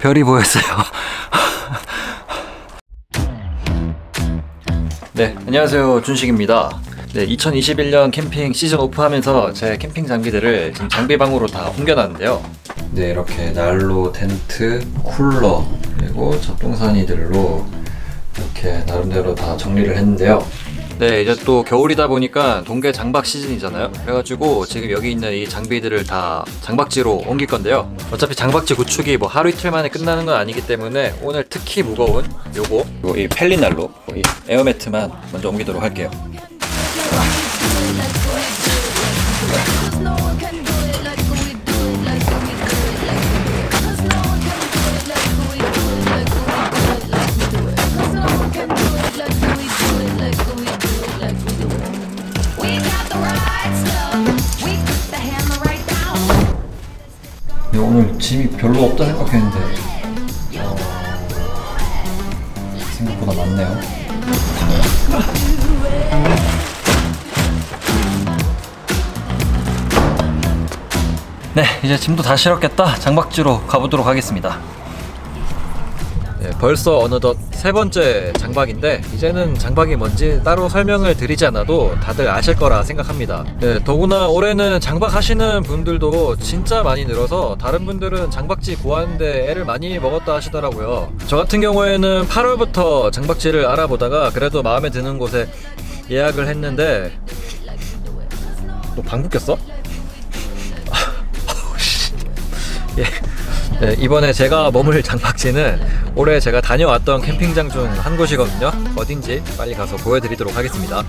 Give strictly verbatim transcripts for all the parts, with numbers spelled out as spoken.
별이 보였어요. 네, 안녕하세요, 준식입니다. 네, 이천이십일 년 캠핑 시즌 오프하면서 제 캠핑 장비들을 지금 장비방으로 다 옮겨놨는데요. 네, 이렇게 난로, 텐트, 쿨러, 그리고 잡동사니들로 이렇게 나름대로 다 정리를 했는데요. 네, 이제 또 겨울이다 보니까 동계 장박 시즌이잖아요. 그래가지고 지금 여기 있는 이 장비들을 다 장박지로 옮길 건데요. 어차피 장박지 구축이 뭐 하루 이틀 만에 끝나는 건 아니기 때문에 오늘 특히 무거운 요거, 요거 이 펠린 난로, 이 에어매트만 먼저 옮기도록 할게요. 오늘 짐이 별로 없다 생각했는데 어... 생각보다 많네요. 네, 이제 짐도 다 실었겠다. 장박지로 가보도록 하겠습니다. 네, 벌써 어느덧 세 번째 장박인데 이제는 장박이 뭔지 따로 설명을 드리지 않아도 다들 아실 거라 생각합니다. 네, 더구나 올해는 장박하시는 분들도 진짜 많이 늘어서 다른 분들은 장박지 구하는데 애를 많이 먹었다 하시더라고요. 저 같은 경우에는 팔월부터 장박지를 알아보다가 그래도 마음에 드는 곳에 예약을 했는데 너 방구 꼈어? 예. 네, 이번에 제가 머물 장박지는 올해 제가 다녀왔던 캠핑장 중 한 곳이거든요. 어딘지 빨리 가서 보여드리도록 하겠습니다.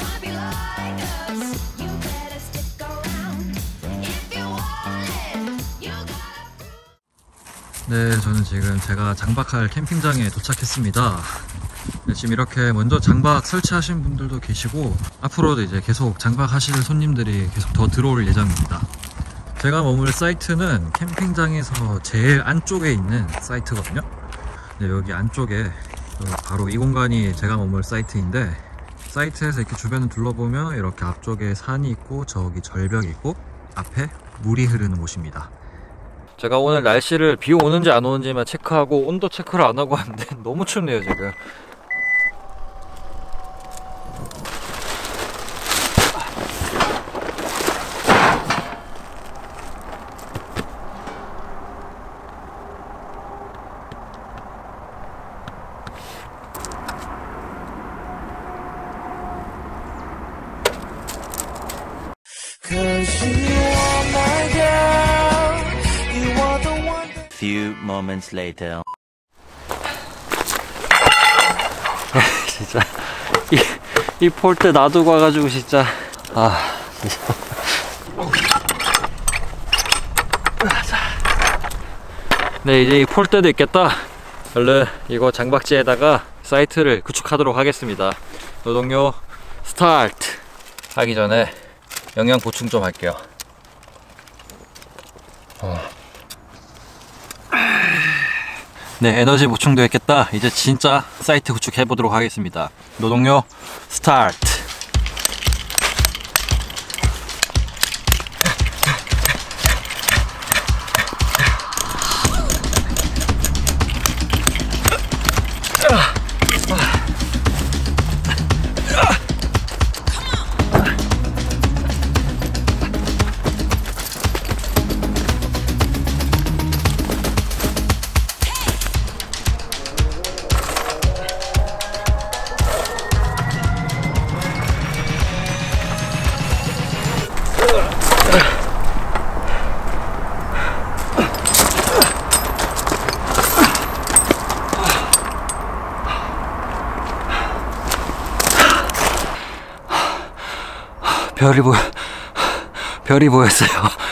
네, 저는 지금 제가 장박할 캠핑장에 도착했습니다. 네, 지금 이렇게 먼저 장박 설치하신 분들도 계시고 앞으로도 이제 계속 장박하실 손님들이 계속 더 들어올 예정입니다. 제가 머물 사이트는 캠핑장에서 제일 안쪽에 있는 사이트거든요. 네, 여기 안쪽에 바로 이 공간이 제가 머물 사이트인데 사이트에서 이렇게 주변을 둘러보면 이렇게 앞쪽에 산이 있고 저기 절벽이 있고 앞에 물이 흐르는 곳입니다. 제가 오늘 날씨를 비 오는지 안 오는지만 체크하고 온도 체크를 안 하고 왔는데 너무 춥네요 지금. Few moments later. 진짜 이, 이 폴대 놔두고 와가지고 진짜 아 진짜. 네, 이제 이 폴대도 있겠다. 얼른 이거 장박지에다가 사이트를 구축하도록 하겠습니다. 노동요 스타트 하기 전에 영양 보충 좀 할게요. 어. 네, 에너지 보충도 했겠다. 이제 진짜 사이트 구축해 보도록 하겠습니다. 노동요 스타트. 별이 보여, 별이 보였어요.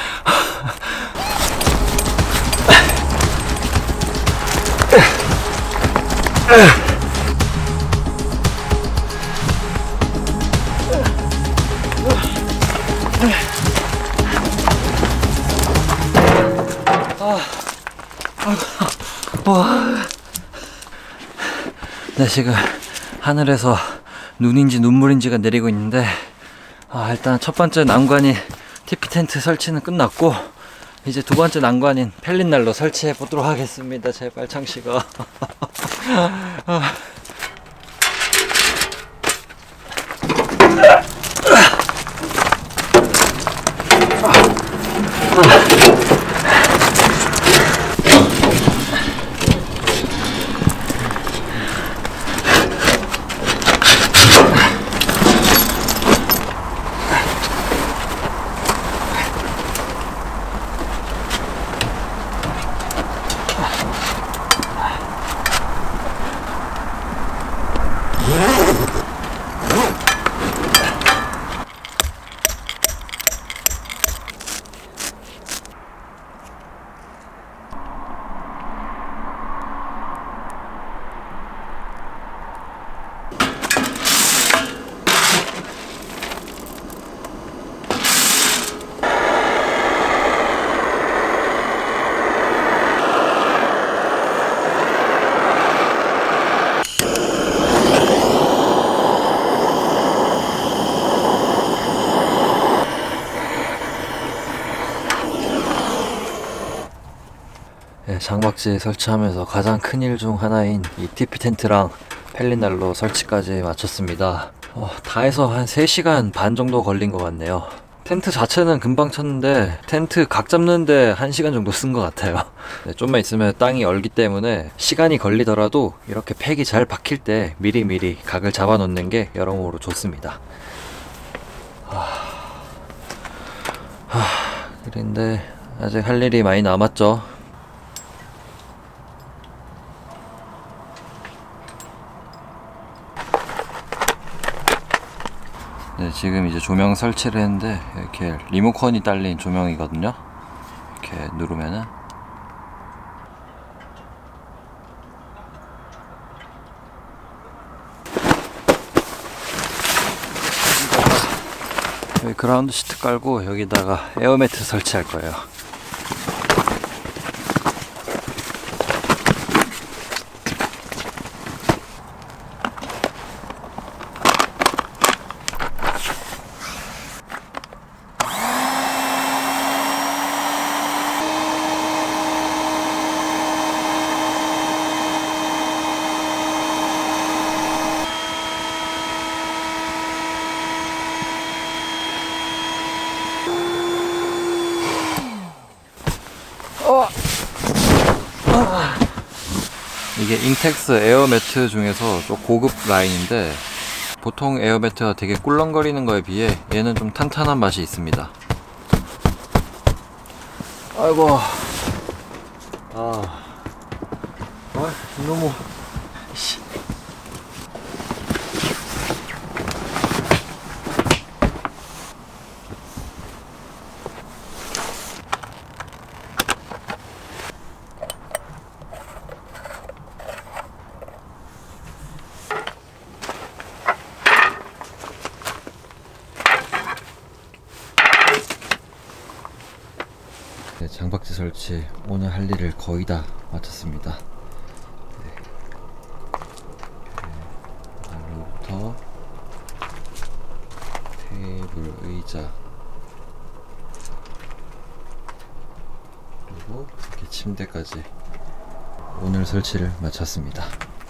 네, 지금 하늘에서 눈인지 눈물인지가 내리고 있는데, 아, 일단 첫 번째 난관이 티피 텐트 설치는 끝났고, 이제 두 번째 난관인 펠린난로 설치해 보도록 하겠습니다. 제발 창씨가. 네, 장박지 설치하면서 가장 큰 일 중 하나인 이 티피 텐트랑 펠린난로 설치까지 마쳤습니다. 어, 다 해서 한 세 시간 반 정도 걸린 것 같네요. 텐트 자체는 금방 쳤는데 텐트 각 잡는데 한 시간 정도 쓴 것 같아요. 네, 좀만 있으면 땅이 얼기 때문에 시간이 걸리더라도 이렇게 팩이 잘 박힐 때 미리미리 각을 잡아 놓는 게 여러모로 좋습니다. 하... 하... 그런데 아직 할 일이 많이 남았죠. 네, 지금 이제 조명 설치를 했는데 이렇게 리모컨이 딸린 조명이거든요. 이렇게 누르면은 여기 그라운드 시트 깔고 여기다가 에어매트 설치할 거예요. 이게 인텍스 에어매트 중에서 좀 고급 라인인데 보통 에어매트가 되게 꿀렁거리는 거에 비해 얘는 좀 탄탄한 맛이 있습니다. 아이고 아, 아 너무 씨. 네, 장박지 설치 오늘 할 일을 거의 다 마쳤습니다. 네. 난로부터 테이블, 의자 그리고 이렇게 침대까지 오늘 설치를 마쳤습니다.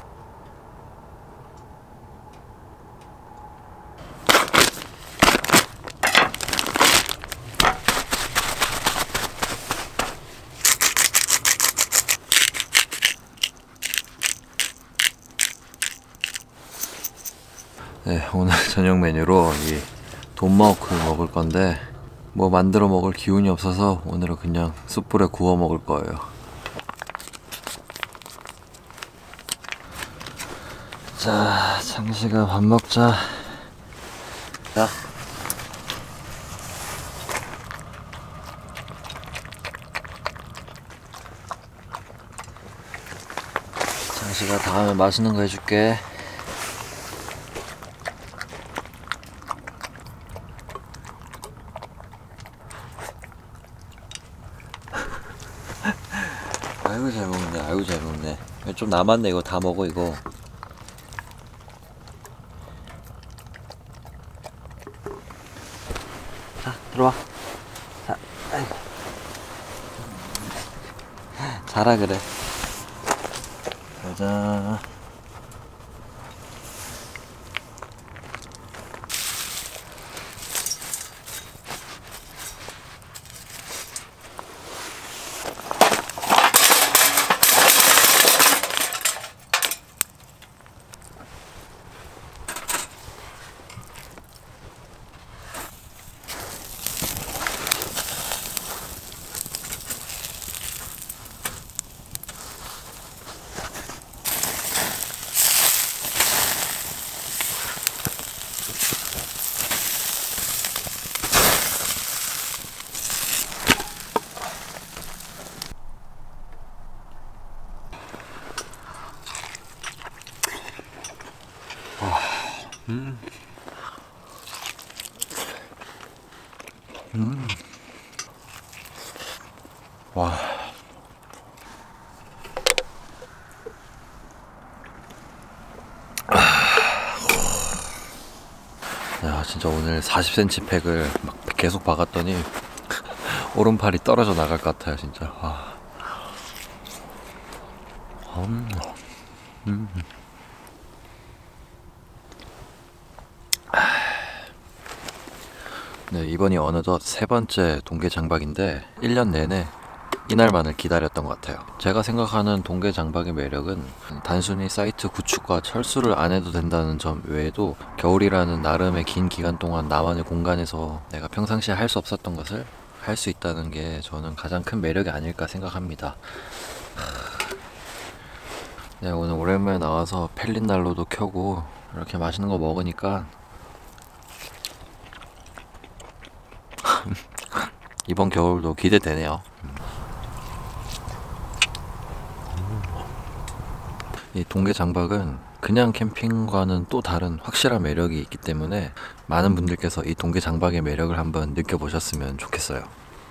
네, 오늘 저녁 메뉴로 이 돈마호크 먹을 건데 뭐 만들어 먹을 기운이 없어서 오늘은 그냥 숯불에 구워 먹을 거예요. 자, 창시가 밥 먹자. 자. 창시가 다음에 맛있는 거 해줄게. 아이고 잘 먹네. 아이고 잘 먹네. 좀 남았네. 이거 다 먹어 이거. 자 들어와. 자, 아이고. 자라 그래. 가자. 음. 음. 와. 야, 진짜 오늘 사십 센티미터 팩을 막 계속 박았더니 오른팔이 떨어져 나갈 것 같아요, 진짜. 와. 음. 음. 네, 이번이 어느덧 세 번째 동계 장박인데 일 년 내내 이날만을 기다렸던 것 같아요. 제가 생각하는 동계 장박의 매력은 단순히 사이트 구축과 철수를 안 해도 된다는 점 외에도 겨울이라는 나름의 긴 기간 동안 나만의 공간에서 내가 평상시에 할 수 없었던 것을 할 수 있다는 게 저는 가장 큰 매력이 아닐까 생각합니다. 네, 오늘 오랜만에 나와서 펠린난로도 켜고 이렇게 맛있는 거 먹으니까 이번 겨울도 기대되네요. 이 동계 장박은 그냥 캠핑과는 또 다른 확실한 매력이 있기 때문에 많은 분들께서 이 동계 장박의 매력을 한번 느껴보셨으면 좋겠어요.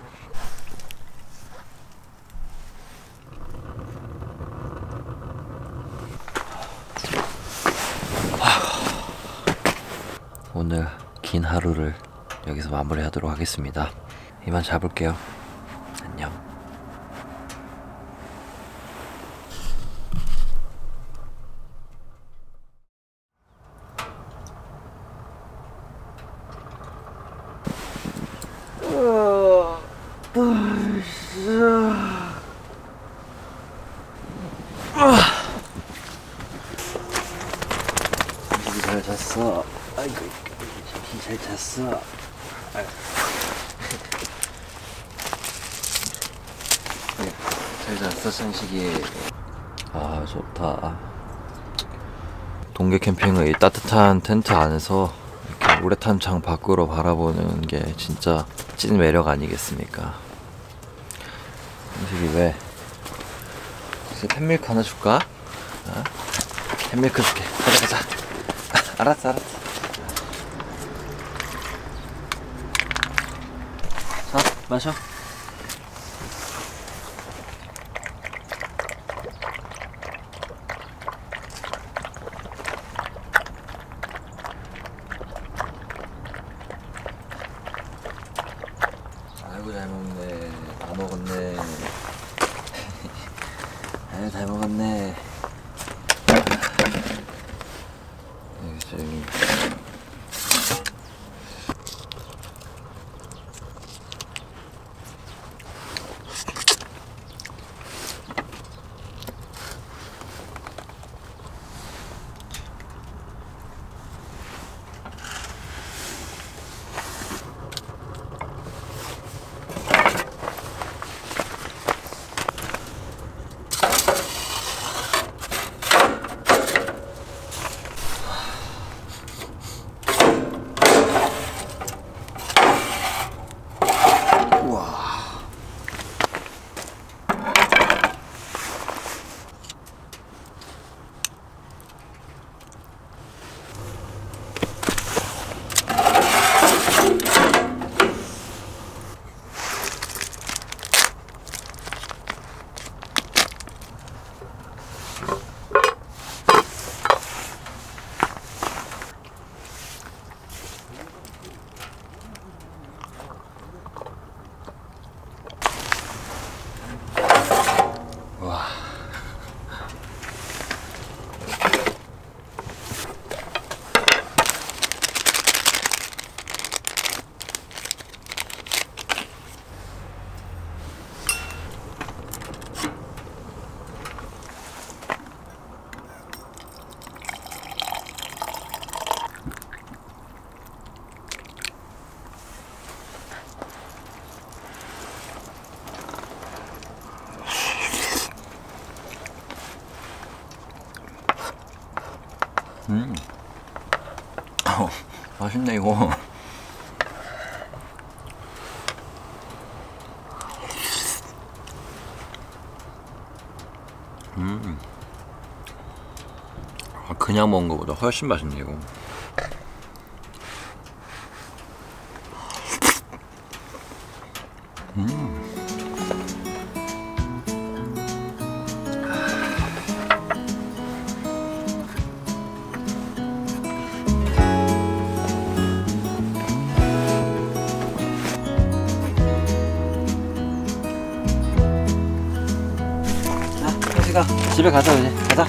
오늘 긴 하루를 여기서 마무리하도록 하겠습니다. 이만 자볼게요. 안녕. 잠시 잘 잤어. 아이고, 잠시 잘 잤어. 잘 잤어, 천식이. 아, 좋다. 동계 캠핑의 이 따뜻한 텐트 안에서 이렇게 우레탄창 밖으로 바라보는 게 진짜 찐 매력 아니겠습니까? 천식이 왜? 혹시 팬밀크 하나 줄까? 어? 팬밀크 줄게. 가자, 가자. 알았어, 알았어. 자, 마셔. 아이고, 잘 먹네. 다 먹었네. 아이고, 잘 먹었네. 지금 음. 어, 맛있네 이거. 음. 아, 그냥 먹은 것보다 훨씬 맛있네 이거. 음. 가 집에 가자. 이제 가자.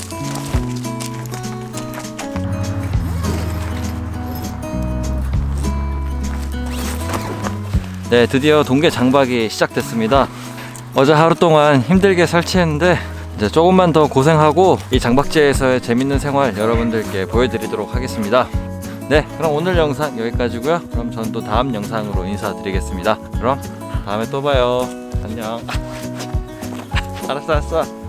네, 드디어 동계 장박이 시작됐습니다. 어제 하루 동안 힘들게 설치했는데 이제 조금만 더 고생하고 이 장박지에서의 재밌는 생활 여러분들께 보여드리도록 하겠습니다. 네, 그럼 오늘 영상 여기까지고요. 그럼 전 또 다음 영상으로 인사드리겠습니다. 그럼 다음에 또 봐요. 안녕. 알았어 알았어.